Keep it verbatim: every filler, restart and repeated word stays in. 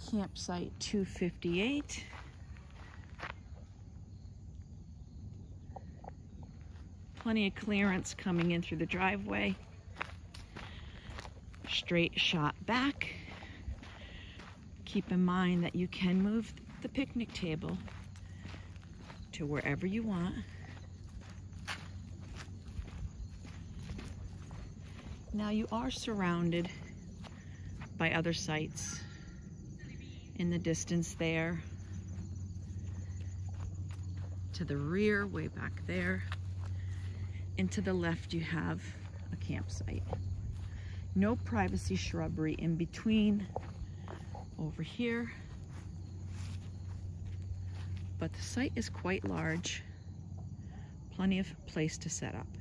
Campsite two fifty-eight. Plenty of clearance coming in through the driveway. Straight shot back. Keep in mind that you can move the picnic table to wherever you want. Now you are surrounded by other sites in the distance there. To the rear, way back there. And to the left you have a campsite. No privacy shrubbery in between over here. But the site is quite large. Plenty of place to set up.